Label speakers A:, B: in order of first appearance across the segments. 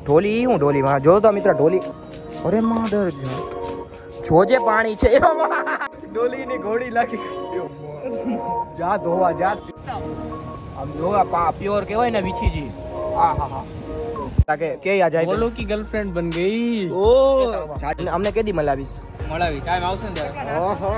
A: ઢોલી હું ઢોલી માં જો તો મિત્ર ઢોલી અરે માદર જોજે પાણી છે ઢોલી ની ઘોડી લાગી જા ધોવા જા આમ જોવા પ્યોર કેવાય ને વિછીજી હા હા હા તાકે કે આ જાય
B: બોલો की गर्लफ्रेंड बन गई
A: ઓ અમને કેદી મલાવીશ
B: મળાવી ટાઈમ આવશે ને ત્યારે
A: ઓહો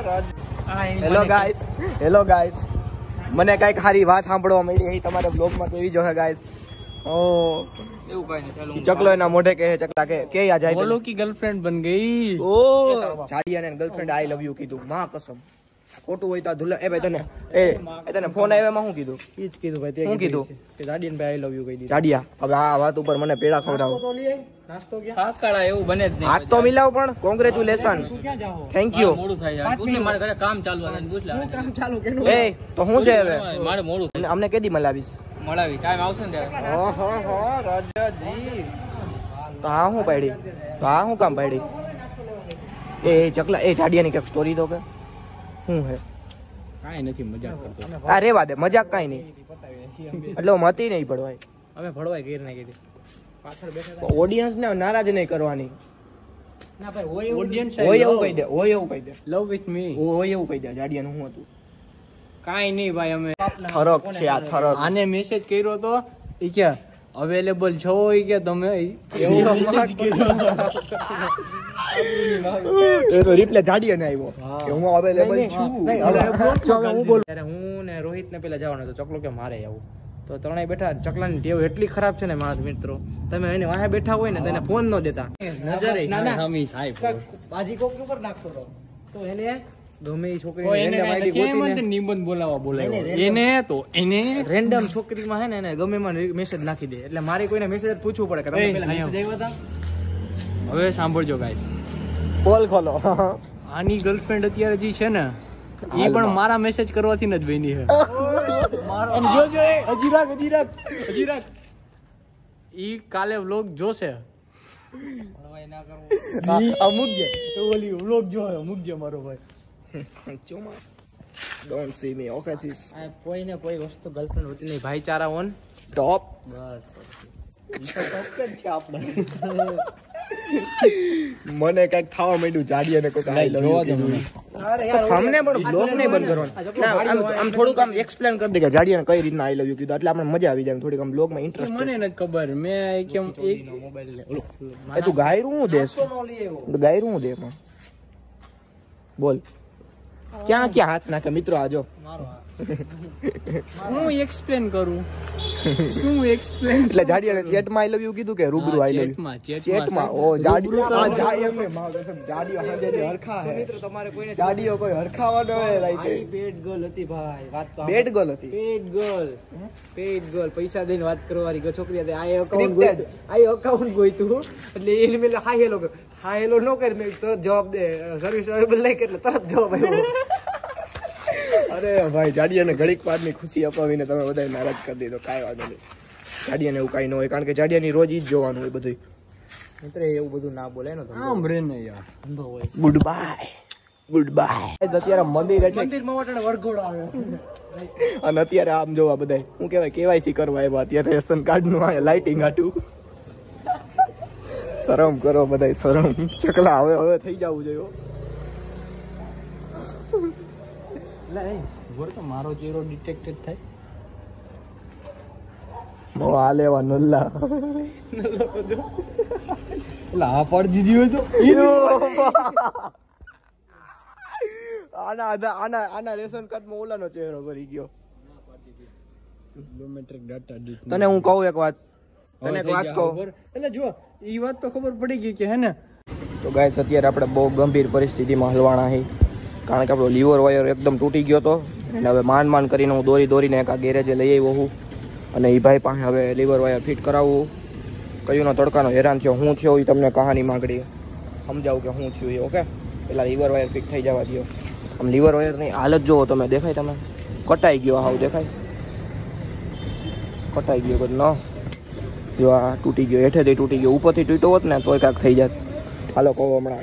A: હેલો ગાઈસ મને કઈક સારી વાત સાંભળવા મળી એ તમારા બ્લોગ માં કેવી જો હે ગાઈસ ઓ
B: એવું કઈ નહીં ચાલો
A: ચકલો એના મોઢે કહે ચકલા કે આ જાય
B: બોલો की गर्लफ्रेंड बन गई
A: ઓ જાડિયાને ગર્લફ્રેન્ડ આઈ લવ યુ કીધું માં કસમ ખોટું હોય તો ધુલા એ ભાઈ તને તને ફોન આવ્યો માં શું કીધું
B: ઈ જ કીધું ભાઈ
A: શું કીધું
B: કે જાડિયન ભાઈ આઈ લવ યુ કહી દીધું
A: જાડિયા હવે આ વાત ઉપર મને પેડા ખવડાવો
B: નાસ્તો ક્યાં હાકળા એવું બને જ નહીં
A: હાથ તો મિલાવ પણ કોંગ્રેચ્યુલેશન
B: ક્યાં જાઓ
A: થેન્ક યુ
B: મોડું થાય યાર પૂછ ને મારે ઘરે કામ ચાલુ હતું પૂછ લે કામ ચાલુ કેનું
A: એ તો હું છે હવે
B: મારે મોડું થાય
A: અમને કેદી મલાવીશ
B: મળાવી ટાઈમ આવશે ને ત્યારે
A: ઓહો રાજાજી તો આ હું પાડી તો આ હું કામ પાડી એ ચકલા એ જાડિયાની કઈક સ્ટોરી તો કે શું હે
B: કાઈ નથી મજાક કરતો
A: આ રેવા દે મજાક કાઈ નહીં એટલે મતી નહીં પડવાય
B: અમે ભડવાઈ ગઈ નાખી હતી પાછળ બેઠા
A: ઓડિયન્સ ને નારાજ નહીં કરવાની
B: ના ભાઈ હોય ઓડિયન્સ
A: હોય એવું કહી દે હોય એવું કહી દે
B: લવ વિથ મી
A: હોય એવું કહી દે જાડિયાનું શું હતું
B: કાઈ નહીં ભાઈ અમે
A: ફરક છે આ ફરક
B: આને મેસેજ કર્યો તો ઈ કે અવેલેબલ છો ઈ કે તમે એવું મેસેજ કર્યો
A: એ તો રિપ્લે જાડિયાને આવ્યો કે હું અવેલેબલ છું
B: હું બોલું ત્યારે હું ને રોહિત ને પેલા જવાનો તો ચકલો કે મારે આવું તો ત્રણેય બેઠા ચકલાની ટેવ એટલી ખરાબ છે ને મારા મિત્રો તમે એને વાહે બેઠા હોય ને તેને ફોન ન દેતા નજરે બાજી કોક ઉપર નાખતો તો એને ગમે એ છોકરી નિબંધ બોલાવા એને તો એને રેન્ડમ છોકરીમાં હે ને એને ગમે માં મેસેજ નાખી દે એટલે મારે કોઈને મેસેજ પૂછવું પડે કે તમે પેલા મેસેજ આવ્યા હતા હવે સાંભળજો ગાઈસ
A: પોલ ખોલો
B: આની ગર્લફ્રેન્ડ અત્યારે જે છે ને એ પણ મારા મેસેજ કરવાથી જ બની છે હજીરાક ઈ કાલે વ્લોગ જોશે અમુક ઓલી વ્લોગ જોયો મૂકજો મારો ભાઈ
A: don't see me okay this
B: કોઈ ને કોઈ વસ્તુ ગર્લફ્રેન્ડ હોતી નહીં ભાઈચારા ઓન
A: ટોપ
B: બસ છે આપણે
A: મને કઈક ખાવા માંડ્યું જાડિયાને કોઈ આઈ લવ યુ અમને પણ બ્લોગ નહીં બંધ કરવાનો આમ થોડુંક આમ એક્સપ્લેન કરી દે કે જાડિયાને કઈ રીતના આઈ લવ યુ કીધું એટલે આપણે મજા આવી જાય થોડીક આમ બ્લોગ માં ઇન્ટરેસ્ટ
B: મને નથી ખબર મેં કેમ એક મોબાઈલ
A: એ તું ગાયરું હું દેસ ગાયરું હું દે પણ બોલ ક્યાં ક્યાં હાથ નાખે મિત્રો આજો
B: હું એક્સપ્લેન કરું શું એક્સપ્લેન
A: એટલે જાડિયાને ચેટમાં આઈ લવ યુ કીધું કે રૂબરૂ આઈ લવ યુ ચેટમાં ઓ જાડિયો એમને જાડિયો હાજે હરખા હે
B: મિત્રો તમારે કોઈને
A: જાડિયો કોઈ હરખાવાનો હે રાઈતે
B: પેડ ગર્લ હતી ભાઈ વાત તો
A: બેડ ગર્લ હતી
B: પેડ ગર્લ પૈસા દઈને વાત કરવાની છોકરી હતી આ અકાઉન્ટ ગોઈતું એટલે એને મેલે હાય હેલો નો કરી મેં તો જવાબ દે સર્વિસ અવેલેબલ નહીં એટલે તરત જવાબ આવ્યો
A: અરે ભાઈ જાડિયાને ઘડીક વારની ખુશી અપાવીને તમે બધા નારાજ કરી દીધો કાંઈ વાંધો નહીં જાડિયાને એવું કાંઈ ન હોય કારણ કે જાડિયાની રોજ ઈ જ જોવાનું હોય બધું
B: મિત્ર એવું બધું ના બોલે ને આમ રે ને યાર અંધો હોય
A: ગુડ બાય અત્યારે મંદિરમાં
B: વાટણે વરઘોડો આવ્યો
A: અને અત્યારે આમ જોવા બધા હું કહેવાય કેવાયસી કરવા આવ્યા અત્યારે રેશન કાર્ડ નું લાઇટિંગ હાટું શરમ કરો બધા શરમ ચકલા હવે થઈ જવું જોઈએ
B: મારો ચહેરો ડિટેક્ટેડ થાય
A: આ લેવા નલ્લા
B: આ પાડી દીધી હોય તો
A: આના રેશન કાર્ડ માં ઓલાનો ચહેરો કરી ગયો
B: બાયોમેટ્રિક ડાટા
A: તને હું કહું એક વાત કહું
B: એટલે જો ઈ વાત તો ખબર પડી ગઈ કે હે ને
A: તો ગાઈસ અત્યારે આપણે બહુ ગંભીર પરિસ્થિતિમાં હલવાણા હી કારણ કે આપણો લીવર વાયર એકદમ તૂટી ગયો હતો અને હવે માંડ કરીને હું દોરીને એક આ ગેરેજે લઈ આવ્યો હું અને એ ભાઈ પાસે હવે લીવર વાયર ફિટ કરાવવું કયુંનો તડકાનો હેરાન થયો હું થયો એ તમને કહાની માંગડી સમજાવું કે હું થયું એ ઓકે પેલા લીવર વાયર ફિટ થઈ જવા દો આમ લીવર વાયરની હાલત જુઓ તમે દેખાય તમે કટાઈ ગયો હાવ દેખાય કટાઈ ગયો ન જો આ તૂટી ગયો હેઠેથી તૂટી ગયો ઉપરથી તૂટ્યો હોત ને તોય કાંક થઈ જાત હાલો કહો હમણાં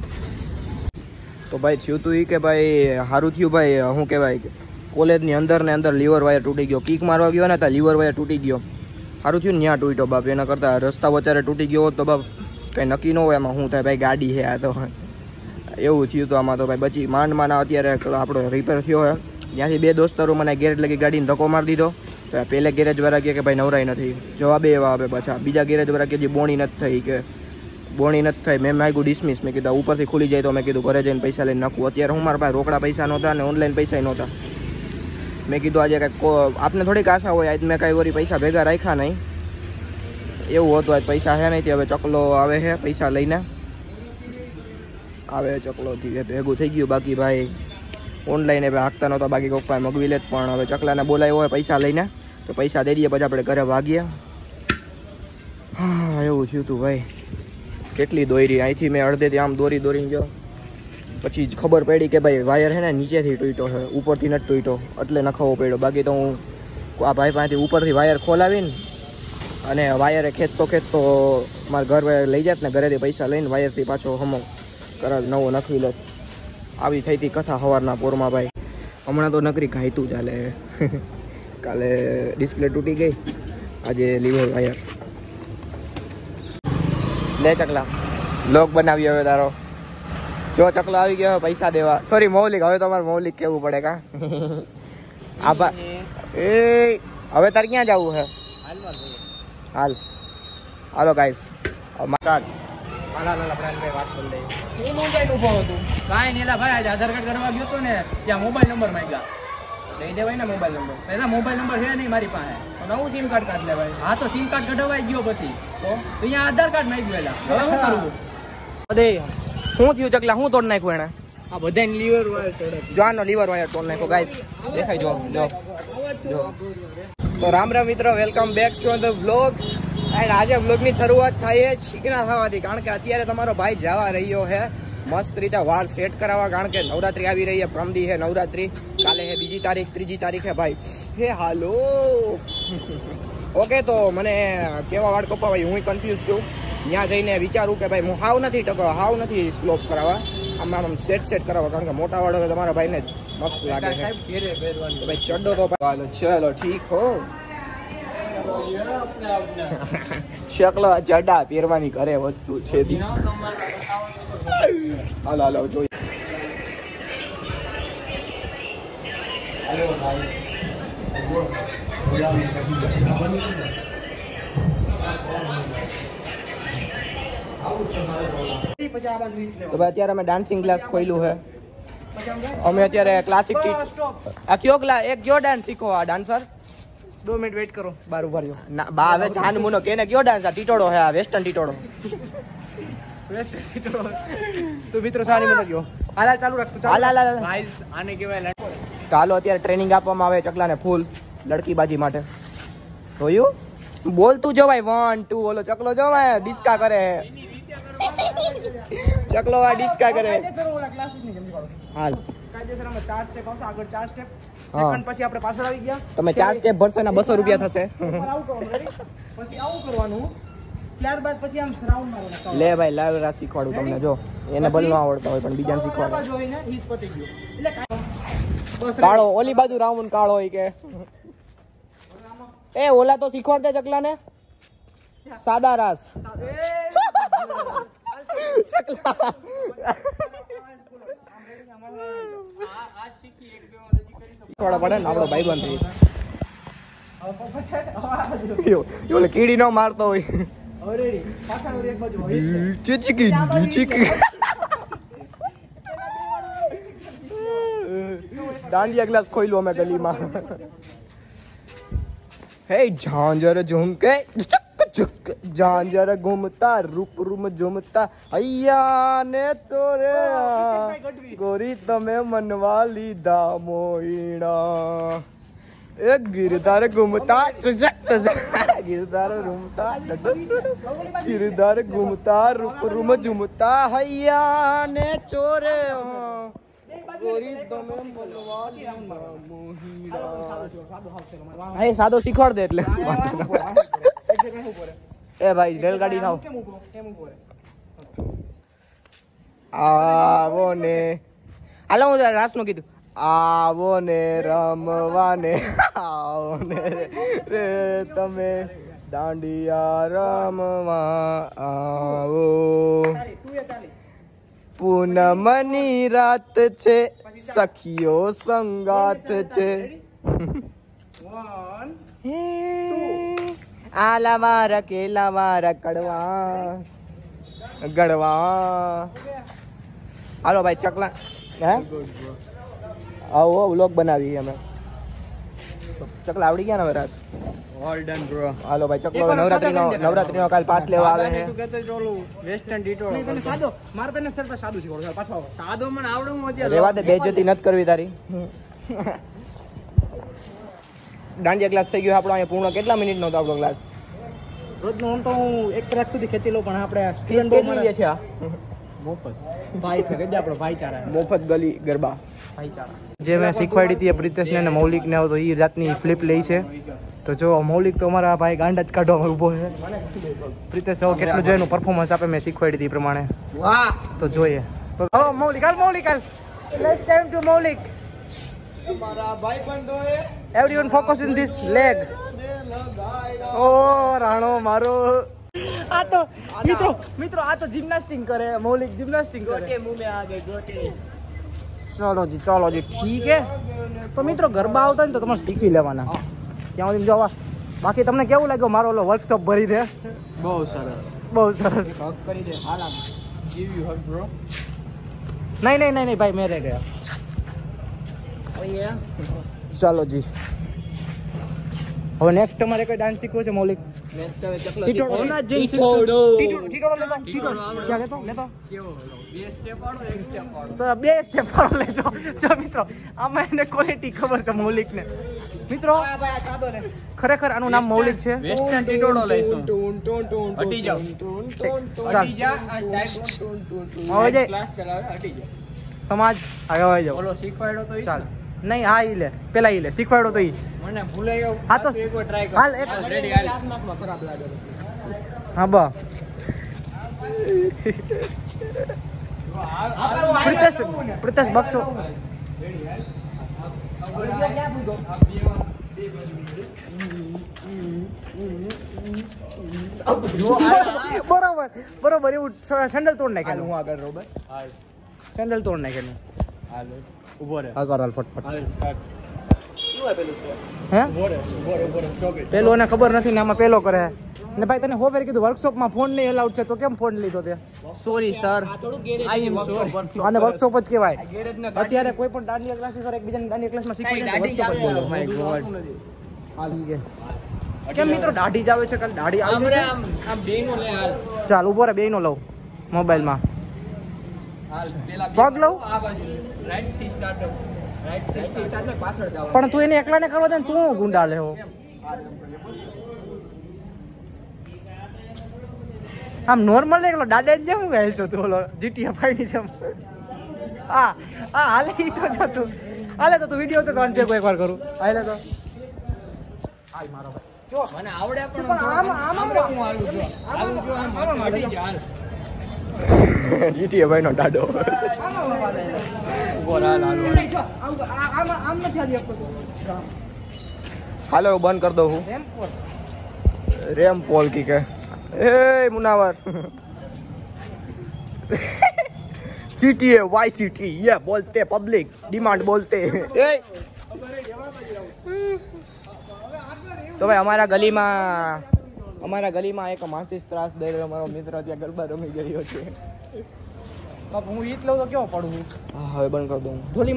A: તો ભાઈ થયું તું એ કે ભાઈ સારું થયું ભાઈ શું કહેવાય કોલેજની અંદર લીવર વાયર તૂટી ગયો કિક મારવા ગયો ને ત્યાં લીવર વાયર તૂટી ગયો સારું થયું ને ત્યાં તૂટ્યો બાપ, એના કરતાં રસ્તા વચારે તૂટી ગયો હોત તો બાપ કંઈ નક્કી ન હોય એમાં શું થાય ભાઈ, ગાડી છે આ તો એવું થયું. તો આમાં તો ભાઈ બચી માંડ અત્યારે આપણો રિપેર થયો હોય. ત્યાંથી બે દોસ્તારો મને ગેરેજ લગી ગાડીને ધક્કો મારી દીધો. તો પહેલે ગેરેજવાળા કહે કે ભાઈ નવરાઈ નથી, જવાબે એવા આવે પાછા. બીજા ગેરેજવાળા કે જે બોણી નથી થઈ, કે બોણી નથી થઈ. મેં માગ્યું ડિસમિસ, મેં કીધું ઉપરથી ખુલી જાય તો મેં કીધું ઘરે જઈને પૈસા લઈને નાખું. અત્યારે હું મારા પાસે રોકડા પૈસા નહોતા અને ઓનલાઈન પૈસા નહોતા. મેં કીધું આજે કાંઈક આપને થોડીક આશા હોય, આજ મેં કાંઈ વળી પૈસા ભેગા રાખ્યા નહીં, એવું હતું. આજ પૈસા છે નહીં, હવે ચકલો આવે છે પૈસા લઈને આવે. ચકલોથી ભેગું થઈ ગયું. બાકી ભાઈ ઓનલાઈન હવે હાંકતા નહોતા, બાકી કોક પાસે મગવી લે. પણ હવે ચકલાને બોલાવ્યો હોય પૈસા લઈને તો પૈસા દઈ દઈએ, પછી આપણે ઘરે ભાગીએ. હા એવું થયું હતું ભાઈ. કેટલી દોરી અહીંથી મેં અડધેથી આમ દોરીને ગયો, પછી જ ખબર પડી કે ભાઈ વાયર છે ને નીચેથી તૂટ્યો છે, ઉપરથી નથી તૂટ્યો, એટલે નખાવવો પડ્યો. બાકી તો હું આ ભાઈ પાસેથી ઉપરથી વાયર ખોલાવીને અને વાયરે ખેંચતો મારા ઘર લઈ જાત ને, ઘરેથી પૈસા લઈને વાયરથી પાછો હમો કરાવ નવો નખવી લો. આવી થઈ હતી કથા સવારના પોરમાં ભાઈ. હમણાં તો નકરી ઘાયતું ચાલે. કાલે ડિસ્પ્લે તૂટી ગઈ, આજે લીવર વાયર. લે ચકલા લોક બનાવી હવે તારો. જો ચકલો આવી ગયો પૈસા દેવા, સોરી મૌલિક, હવે તમારે મૌલિક કેવું પડે કા. આભા એ હવે તારે ક્યાં જવું છે? હાલો ગાઈસ
B: આધાર કાર્ડ કરવા ગયો તો ને ત્યાં મોબાઈલ નંબર માંગ્યા.
A: દઈ દેવાય ને મોબાઈલ નંબર.
B: પેલા મોબાઈલ નંબર છે નહીં મારી પાસે,
A: નવું સિમ કાર્ડ કાઢ લેવાય.
B: હા તો સિમ કાર્ડ કઢાવાઈ ગયો, પછી તો અહીંયા આધાર કાર્ડ માંગ્યું. પેલા હવે શું કરવું?
A: શું થયું ચકલા, શું તોડ નાખ્યું એને?
B: આ બધા લીવર વાયર તોડે.
A: જોવાનો લીવર વાયર તોડ નાખ્યો ગાઈસ, દેખાય જો. તો રામ મિત્રો, welcome back to the vlog. And આજે વ્લોગની શરૂઆત થાય છે ચીકણા થવાથી, કારણ કે અત્યારે તમારો ભાઈ જવા રહ્યો છે મસ્ત રીતે વાળ સેટ કરાવવા, કારણ કે નવરાત્રી આવી રહી છે. પ્રમદી છે નવરાત્રી, કાલે છે 2જી તારીખ, 3જી તારીખે ભાઈ હે હાલો. ઓકે, તો મને કેવા વાળ કપાવાય હું કન્ફ્યુઝ છું. ત્યાં જઈને વિચારું કે ભાઈ હું હાવ નથી સ્લોપ કરાવવા, આમ સેટ કરાવવા, કારણ કે મોટા વાળ હવે તમારા ભાઈને મસ્ત લાગે છે. ભાઈ ચડ્ડો તો ચલો ઠીક હો. શકલો ચડા પહેરવાની ઘરે વસ્તુ છે. હાલો જોઈએ. તો અત્યારે અમે ડાન્સિંગ ક્લાસ ખોલ્યું છે. અમે અત્યારે ક્લાસિક આ કયો ક્લાસ એક કયો ડાન્સ શીખો? આ ડાન્સર
B: 2 મિનિટ વેઇટ કરો.
A: બાર ઉભા રહ્યો ના બા, હવે જાન મુનો કેને કયો ડાન્સ? આ ટીટોડો હે, આ વેસ્ટર્ન ટીટોડો.
B: તો મિત્રો સારી મને ગયો. હાલ ચાલુ રાખ તું.
A: હાલ
B: ગાઈસ આને કહેવાય.
A: ચાલો અત્યારે ટ્રેનિંગ આપવામાં આવે ચકલાને ફૂલ લડકીબાજી માટે. જોયું? બોલતું જવાય 1 2. ઓલો ચકલો જવાય ડિસ્કા કરે. ચકલો આ ડિસ્કા કરે. હાલ
B: કાયદેસર અમે 4 સ્ટેપ આવશે, આગળ 4 સ્ટેપ, સેકન્ડ પછી આપણે પાછળ આવી ગયા.
A: તમે 4 સ્ટેપ ભરશો ને 200 રૂપિયા થશે.
B: આવું કરવાનું, પછી આવું કરવાનું, ત્યારબાદ પછી આમ રાઉન્ડ મારવાના.
A: લે ભાઈ લાવ રા શીખવાડું તમને. જો એને બલ ન આવડતા હોય પણ બીજાને શીખવાડું.
B: જોઈને ઈ જ પતી ગયું. એટલે
A: કાળો ઓલી બાજુ રાઉન્ડ કાળો હોય કે એ ઓલા તો શીખવાડ દે ચકલાને સાદા રાસ. ચકલા થોડા પડે ને આપણો ભાઈ બંધ થઈ કીડી નો મારતો હોય. દાંડિયા ગ્લાસ ખોઈલું અમે ગલીમાં. હે ઝાંઝર ઝુમકે ઝાંઝર ઘૂમતા રૂપ રૂમ ઝુમતા હૈયા ને ચોરે ગોરી તમે મનવા લીધા મોઈણા. એક ગિરધાર ઘૂમતા ગિરધાર ઘૂમતા ગિરધાર ઘૂમતા રૂપ રૂમ ઝુમતા હૈયા ને ચોરે ગોરી તમે મનવા લીધા મોઈણા. હા સાદો શીખવાડ દે એટલે. એ ભાઈ રેલગાડી થાવ. આવો ને હાલો હું રાસ નું કીધું. આવો ને રમવાને આવો ને રે તમે દાંડિયા રમવા આવો પૂનમની રાત છે સખીઓ સંગાત છે આલા મારા કેલા મારા કડવા ગડવા. હાલો ભાઈ ચકલા હે આવો વ્લોગ બનાવી અમે. ચકલા આવડી ગયા ને હવે રાસ.
B: All done bro.
A: હાલો ભાઈ ચકલો નવરાત્રીનો કાલ પાસ લેવા આવે છે.
B: તું કહેતો ચોલું વેસ્ટર્ન ડીટો નહીં તને સાદો મારે તને સર પર સાદું શીખવાડો પાછો સાદો મને આવડે હું અત્યારે
A: રેવા દે બેઇજ્જતી નથી કરવી તારી. દાંડિયા ક્લાસ થઈ ગયો આપણો અહીંયા પૂર્ણ. કેટલા મિનિટ નો હતો આપણો ક્લાસ?
B: રોજનો આમ તો હું 1 કલાક સુધી ખેંચી લઉં પણ આપણે
A: ફીસ કેટલી લે છે આ?
B: મફત ભાઈ છે ગજ્જા આપણો ભાઈચારા
A: મફત ગલી ગરબા
B: ભાઈચારા. જે મેં શીખવાડી હતી પ્રિતેશને ને મૌલિકને તો એ જાતની ફ્લિપ લઈ છે. તો જો મૌલિક તો અમારા ભાઈ ગાંડા જ કાઢવામાં ઊભો છે. પ્રિતેશ જો કેટલું જો એનું પરફોર્મન્સ આપે મેં શીખવાડી હતી એ પ્રમાણે.
A: વાહ
B: તો જોઈએ. તો મૌલિક હાલ લેટ્સ ટાઈમ ટુ મૌલિક.
A: મારા ભાઈબંધોએ
B: everyone focus in this leg. ઓ રાણો મારો. આ તો મિત્રો આ તો જિમ્નાસ્ટિક કરે. મૌલિક જિમ્નાસ્ટિક કરે. ગોટે મુંહ મે આ ગઈ ગોટે. ચલો જી ઠીક હે. તો મિત્રો ગરબા આવતા ને તો તમારે શીખી લેવાના. ત્યાં સુધી જોવા. બાકી તમને કેવું લાગ્યું મારો ઓલો વર્કશોપ ભરી દે? બહુ સરસ.
A: હક કરી દે. હાલ આમ
B: ગીવ યુ હગ બ્રો. નહીં ભાઈ મેં રહી ગયા. ચાલો જી. હવે નેક્સ્ટ તમારે કઈ ડાન્સ શીખવો છે મૌલિક?
A: નેક્સ્ટ હવે ચકલો
B: ટીટોડો ના જઈ
A: ટીટોડો.
B: લેતો કેવો તો બે સ્ટેપ વાળો લેજો. જો મિત્રો આમાં એને ક્વોલિટી ખબર છે મૌલિક ને. મિત્રો ખરેખર આનું નામ મૌલિક છે.
C: વેસ્ટર્ન ટીટોડો લઈશું. હટી જાઓ.
B: ચાલ હવે જાય
C: ક્લાસ ચલાવે હટી જાઓ.
B: સમાજ આગળ જાઓ.
C: બોલો શીખવાડો તો
B: ચાલ નહીં હા ઈ લે પેલા ઈ લે શીખવાડો તો ઈ.
C: મને ભૂલાઈ ગયો.
B: હા તો
C: એકવાર ટ્રાય કરો.
B: હાલ એક
C: રેડી હાલ.
A: હાથમાં ખરાબ લાગે.
B: હા બા પ્રિતેશ બકચો. બરોબર એવું સેન્ડલ તોડ નાખે.
A: હું આગળ રોબર.
B: સેન્ડલ તોડ નાખે.
C: હાલ ઊભો રહે.
B: હા કર હાલ ફટફટ.
C: હાલ સ્ટાર્ટ.
A: શું હોય પેલું સ્ટેપ?
B: હે
C: ઊભો રહે સ્ટોપ ઇટ.
B: પેલો એને ખબર નથી ને આમાં પેલો કરે. ને ભાઈ તને હોવેર કીધું વર્કશોપમાં ફોન નહીં અલાઉડ છે તો કેમ ફોન લીધો તે?
C: Sorry sir.
A: આ થોડું ગેરેજ
C: I am sorry.
B: આને વર્કશોપ જ કહેવાય.
A: ગેરેજ ના
B: અત્યારે કોઈ પણ દાંડિયા ક્લાસીસ વાળા એકબીજાને દાંડિયા ક્લાસમાં શીખવી દે
C: દાઢી
B: વર્કશોપ જ બોલો.
C: ચાલે.
B: My god. કેમ મિત્રો દાઢી જ આવે છે કાલ દાઢી
C: આમ
B: આવી
C: રે
B: છે.
C: આમ બેનો લે હાલ.
B: ચાલ ઉભો રે બેયનો લઉં મોબાઈલમાં.
C: હાલ પેલા
B: પગ લઉં?
C: આ બાજુ રાઈટ થી સ્ટાર્ટ અપ. રાઈટ થી
A: થી ચાલે પાછળ જાવ.
B: પણ તું એને એકલાને કરવા દે ને તું ગુંડા લેવો. આમ નોર્મલ એકલો દાદા જ જેમ ગાય છો તું ઓલો જીટીએ ફાઈની જેમ. હા હાલે ઈ તો જો તું હાલે તો તું વિડીયો તો કોન્ટેક્ટ એકવાર કરું. હાલે તો હાલ મારો ભાઈ જો
C: મને આવડે પણ
B: આમ
C: હું હાલું છું. હાલું છું આમ હટી જા હાલ.
A: જીટીએ ભાઈનો દાડો.
C: ઊભો રહે હાલ.
B: જો આમ નથી હાલી શકતો તું.
A: હાલો બંધ કરી દઉં હું. રેમ પોલ કી કે ए मुनावर सीटीए वाई सिटी ये बोलते पब्लिक डिमांड बोलते ए तो भाई हमारा गली में एक मानसिक त्रास दे રહ્યો અમારો મિત્ર ત્યાં ગરબા રમી ગયો છે.
B: હું ઈત લઉં તો કેવો પડું?
A: હવે બંધ કરી દઉં.
B: ઢોલી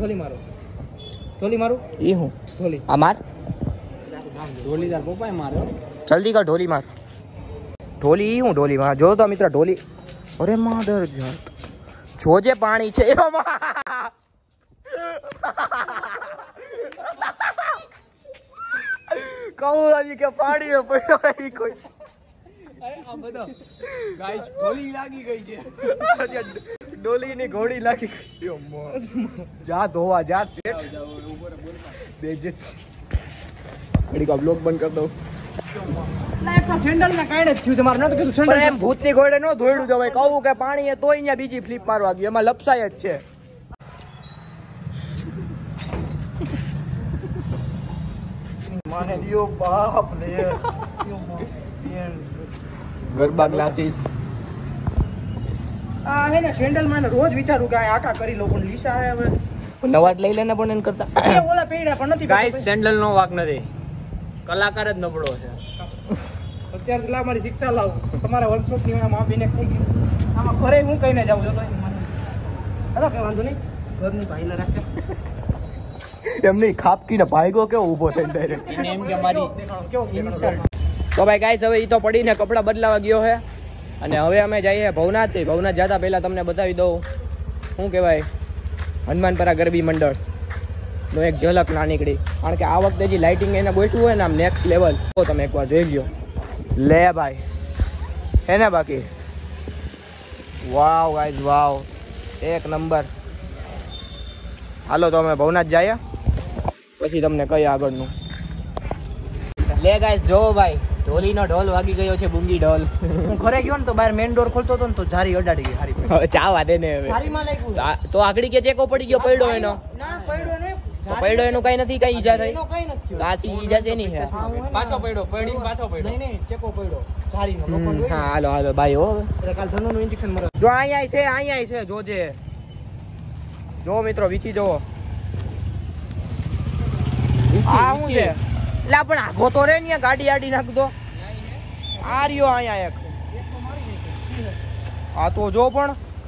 B: મારું
A: ઈ હું
B: ઢોલી
A: આ માર
C: ઢોલી તાર પપ્પાએ માર્યો.
A: જલ્દી કર ઢોલી માર. ઢોલી ઈ હું ઢોલી માં જો તો મિત્ર ઢોલી. અરે માદર જાત જોજે પાણી છે એમાં. કહું હજી કે પાણી પડ્યો ઈ કોઈ.
C: આ બધો ગાઈસ ઢોલી લાગી ગઈ છે.
A: ડોલી ની ઘોડી લાગી ગઈ. જા ધોવા જા શેઠ. બેજે ઘડી કા બ્લોગ બંધ કરી દઉં.
B: સેન્ડલ ના કાંઈ જ થયું છે મારે નતું કીધું
A: પણ
B: સેન્ડલ
A: એમ ભૂતની ઘોડે નો ધોયડું જવાય. કહું કે પાણી એ તોય અહીંયા બીજી ફ્લિપ મારવા ગયું એમાં લપસાય જ છે.
B: માને દિયો બાપ રે
A: ગરબા ક્લાસીસ
B: આ હે ને સેન્ડલ માં રોજ વિચારું કે આ આકા કરી લો પણ લીસા હે હવે
A: નવા જ લઈ લેને પણ એને કરતા
B: એ ઓલા પેડા પણ નથી
C: ગાઈસ સેન્ડલ નો વાક નથી, કલાકાર જ નબળો છે.
B: અત્યારે લા મારી શિક્ષા લાવ તમારા વર્કશોપ ની માં બીને થઈ ગયું આમાં ઘરે હું કહીને જાઉં છું અરે કઈ વાંધો નહીં ઘરનું ભાઈલા રાખજો
A: એમને ખાપકીને ભાગ્યો કેવો ઊભો થઈને ડાયરેક્ટ
C: એને એમ કે મારી ઇન્સલ્ટ.
A: તો ભાઈ ગાઈસ હવે ઈ તો પડીને કપડા બદલાવા ગયો છે અને હવે અમે જઈએ ભવનાથ. ભવનાથ જતા પહેલા તમને બતાવી દઉં શું કહેવાય હનુમાનપરા ગરબી મંડળ નો એક ઝલક ના નીકળી, કારણ કે આ વખતે જે લાઇટિંગ એને ગોઠવું હોય ને આમ નેક્સ્ટ લેવલ. તો તમે એકવાર જોઈ ગયો લે ભાઈ હે ને બાકી વાવ ગાઈસ વાવ એક નંબર. હાલો તો અમે ભવનાથ જઈએ પછી તમને કહીએ આગળનું.
C: લે ગાઈસ જો ભાઈ ઢોલીનો ઢોલ વાગી ગયો છે, બુંગી ઢોલ.
B: હું ઘરે ગયો ને તો બહાર મેઇન ડોર ખોલતો હતો ને તો જારી અડાડી ગઈ હારી
A: હવે ચાવા દે ને હવે
B: જારીમાં લાગ્યું
A: તો આગળ કે ચેકો પડી ગયો પડ્યો એનો
B: ના પડ્યો ને
A: તો પડ્યો એનું કઈ નથી, કઈ ઈજા થઈ
B: એનો કઈ નથી
A: કાચી ઈજા છે નહીં હે.
C: પાછો પડ્યો, પડી પાછો પડ્યો.
B: નહીં નહીં ચેકો પડ્યો જારીનો લોખંડ હોય
A: હા હાલો હાલો ભાઈ હો
B: એટલે કાલ ધનુનું ઇન્જેક્શન મરે
A: જો અહીંયા છે જોજે જો મિત્રો વીછી જોવો આ શું છે એટલે પણ આગો તો રે ને ગાડી આડી નાખતો આ રહ્યો અહીંયા એક આ તો જો પણ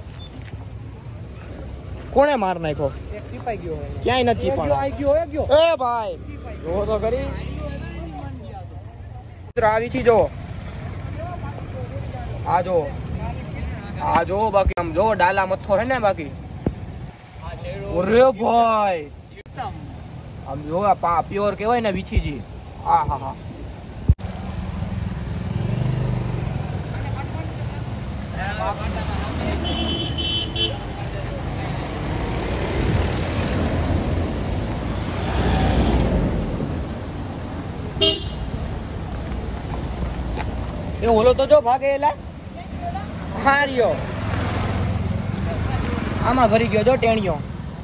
A: કોણે માર નાખ્યો
B: એક ચીપાઈ ગયો હોય
A: ક્યાંય નથી પણ
B: આઈ ગયો
A: એ ભાઈ જો તો ખરી મિત્રો આ વીછી જો આ જો બાકી આમ જો ડાલા મથ્થો હે ને બાકી અરે ભાઈ આમ જો આ પ્યોર કહેવાય ને વીછીજી. આ હા હા એ ઓલો તો જો ભાગે એલા હાર્યો આમાં ભરી ગયો જો ટેણીયો.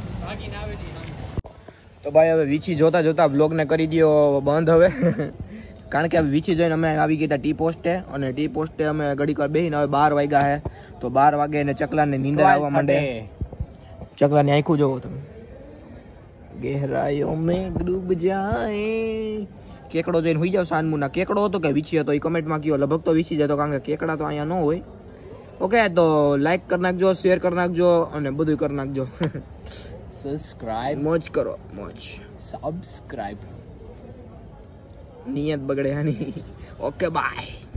A: તો ભાઈ હવે વીછી જોતા જોતા બ્લોગ ને કરી દો બંધ હવે કારણ કે હવે વીછી જોઈને અમે આવી ગયા ટી પોસ્ટે અને ટી પોસ્ટે અમે ઘડીક વાર બેહીને હવે 12 વાગ્યા હે તો 12 વાગે એને ચકલાને નીંદર આવવા માંડે. ચકલાની આંખું જોવો તમે ગહેરાઈઓ મેં ડૂબ જાય. કેકડો જોઈને હોઈ જાવ સાનમુના. કેકડો હતો કે વીછી હતો એ કમેન્ટમાં કયો. લગભગ તો વીછી જતો કારણ કે કેકડા તો અહીંયા ન હોય. ઓકે તો લાઈક કરી નાખજો, શેર કરી નાખજો અને બધું કરી નાખજો.
C: સબસ્ક્રાઇબ
A: મોજ કરો મોજ.
C: સબસ્ક્રાઇબ
A: નિયત બગડે આની. Okay by.